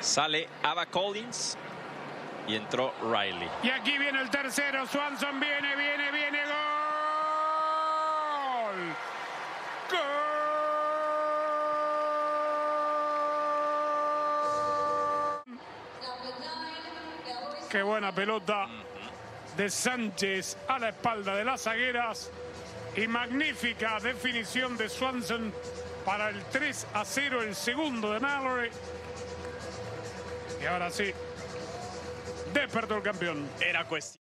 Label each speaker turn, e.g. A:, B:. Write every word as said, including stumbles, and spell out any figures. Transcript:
A: Sale Ava Collins y entró Riley.
B: Y aquí viene el tercero. Swanson viene, viene, viene. ¡Gol! ¡Gol! ¡Qué buena pelota de Sánchez a la espalda de las zagueras! Y magnífica definición de Swanson para el tres a cero, el segundo de Mallory. Y ahora sí, despertó el campeón.
A: Era cuestión.